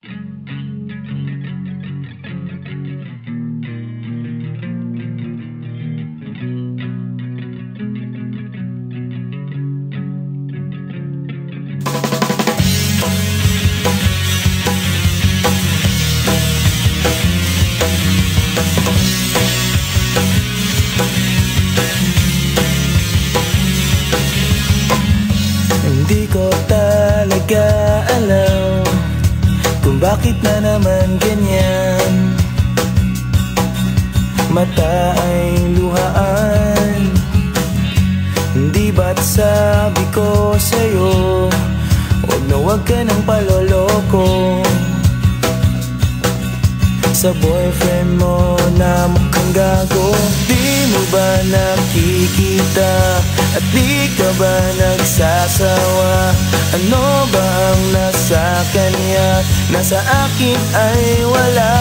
Hindi ko talaga alam kung bakit na naman ganyan. Mata ay luhaan. Hindi ba't sabi ko sa'yo, huwag na huwag ka nang paloloko sa boyfriend mo na mukhang gago. Di mo ba nakikita at di ka ba nagsasawa? Ano ba ang nasa kanya, nasa akin ay wala?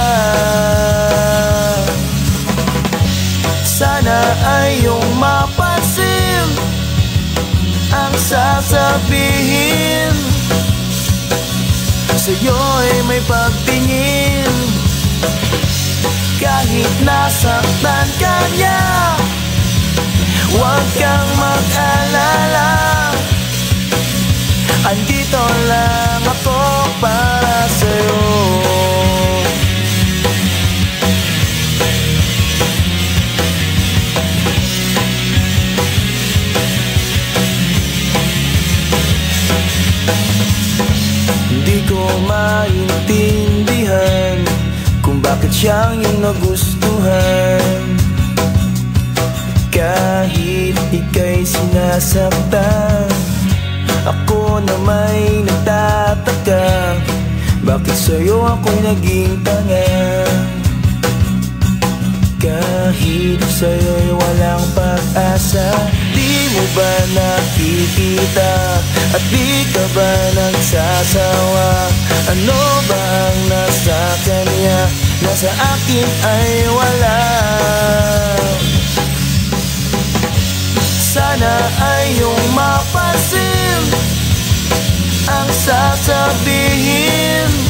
Sana ay iyong mapansin ang sasabihin. Sa'yo'y may pagtingin, kahit nasaktan ka niya, huwag kang mag-alala. Andito lang ako para sa'yo. Hindi ko maintindihan kung bakit siyang iyong nagustuhan. Kahit ika'y sinasaktan, ako na may nagtataka, bakit sa'yo ako'y naging tanga? Kahit sa'yo'y walang pag-asa, di mo ba nakikita at di ka ba nagsasawa? Ano ba ang nasa kanya, nasa akin ay wala? Sana ay iyong mapansin ang sasabihin.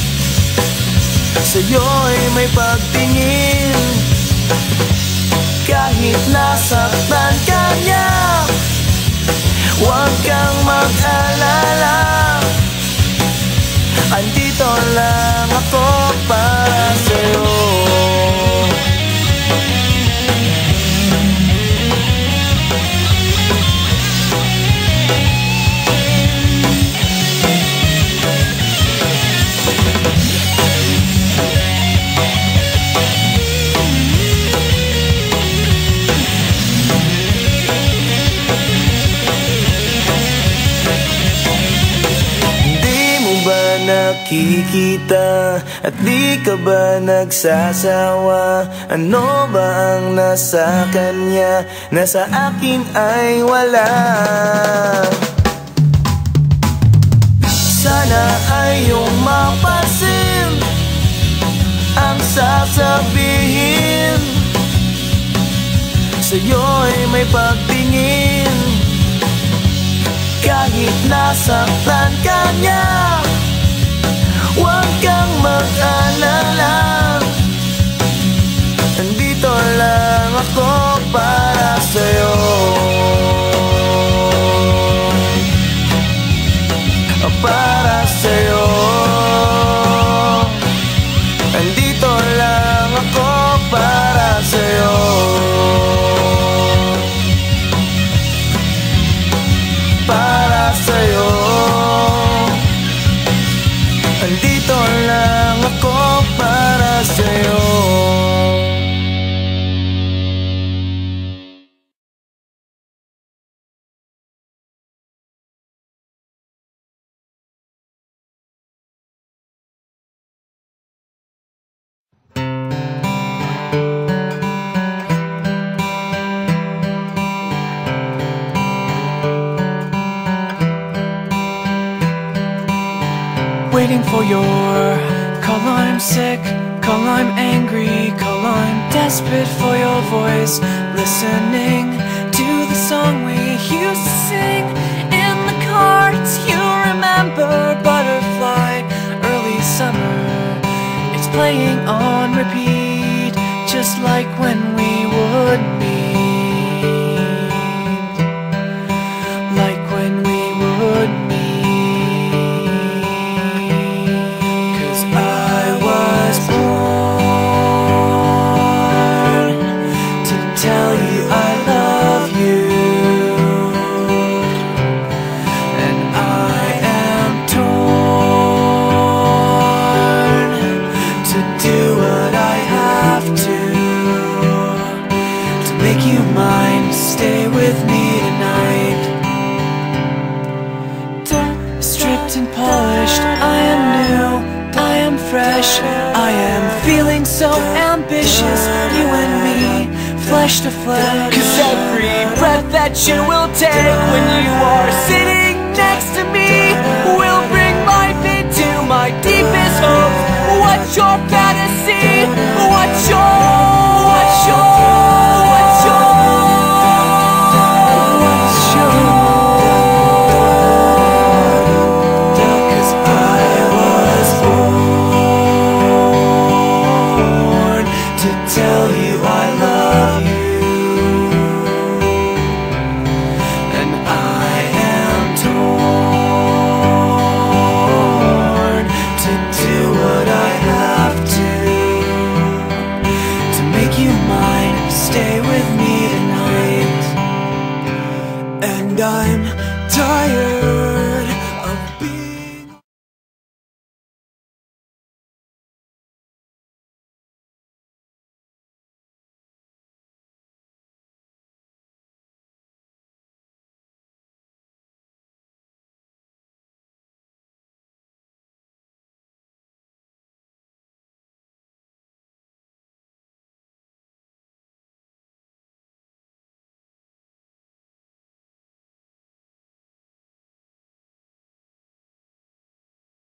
Sa'yo'y may pagtingin, kahit nasaktan ka niya, huwag kang mag-alala. Andito lang ako para sa'yo. Nakikita at di ka ba nagsasawa? Ano ba ang nasa kanya, nasa akin ay wala? Sana ay iyong mapansin ang sasabihin. Sa'yo'y may pagtingin, kahit nasaktan ka niya, huwag kang mag-alala. Nandito lang ako para sa'yo. Para sa'yo. Nandito lang ako para sa'yo. Para sa'yo. Andito lang ako para sa'yo. Waiting for your call, I'm sick, call, I'm angry, call, I'm desperate for your voice. Listening to the song we used to sing in the car. Do you remember Butterfly, early summer playing on repeat, just like when we would meet, like when we would meet. 'Cause I was born to tell you I love you, and I am torn to do what I have to make you mine. Stay with me tonight. Stripped and polished, I am new, I am fresh, I am feeling so ambitious. You and me, flesh to flesh. 'Cause every breath that you will take when you are sitting next to me